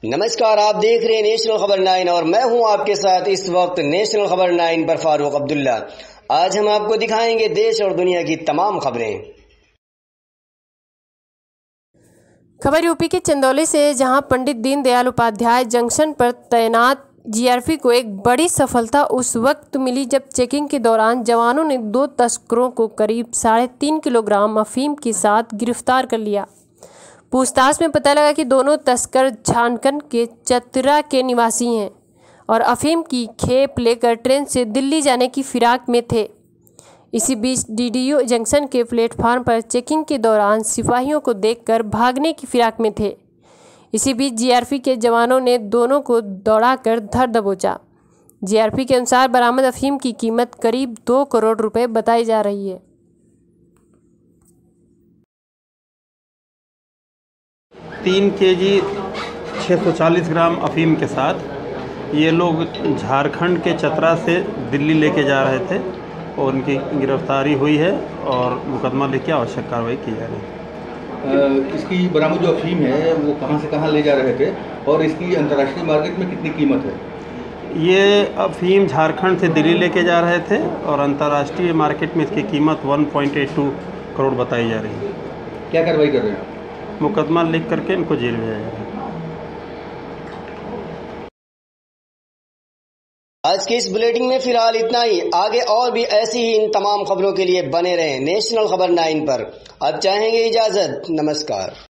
नमस्कार, आप देख रहे हैं नेशनल खबर 9 और मैं हूं आपके साथ इस वक्त नेशनल खबर 9 पर फारूक अब्दुल्ला। आज हम आपको दिखाएंगे देश और दुनिया की तमाम खबरें। खबर यूपी के चंदौली से, जहां पंडित दीनदयाल उपाध्याय जंक्शन पर तैनात जीआरपी को एक बड़ी सफलता उस वक्त मिली जब चेकिंग के दौरान जवानों ने 2 तस्करों को करीब 3.5 किलोग्राम अफीम के साथ गिरफ्तार कर लिया। पूछताछ में पता लगा कि दोनों तस्कर झारखंड के चतरा के निवासी हैं और अफीम की खेप लेकर ट्रेन से दिल्ली जाने की फिराक में थे। इसी बीच डीडीयू जंक्शन के प्लेटफार्म पर चेकिंग के दौरान सिपाहियों को देखकर भागने की फिराक में थे। इसी बीच जीआरपी के जवानों ने दोनों को दौड़ाकर धर दबोचा। जीआरपी के अनुसार बरामद अफीम की कीमत करीब 2 करोड़ रुपए बताई जा रही है। 3 केजी 640 ग्राम अफीम के साथ ये लोग झारखंड के चतरा से दिल्ली लेके जा रहे थे और उनकी गिरफ्तारी हुई है और मुकदमा लेके आवश्यक कार्रवाई की जा रही है। इसकी बरामद जो अफीम है वो कहां से कहां ले जा रहे थे और इसकी अंतर्राष्ट्रीय मार्केट में कितनी कीमत है? ये अफीम झारखंड से दिल्ली लेके जा रहे थे और अंतर्राष्ट्रीय मार्केट में इसकी कीमत 1.82 करोड़ बताई जा रही है। क्या कार्रवाई कर रहे हैं? मुकदमा लिख करके इनको जेल भेजा जाएगा। आज के इस बुलेटिन में फिलहाल इतना ही। आगे और भी ऐसी ही इन तमाम खबरों के लिए बने रहें नेशनल खबर 9 पर। अब चाहेंगे इजाजत। नमस्कार।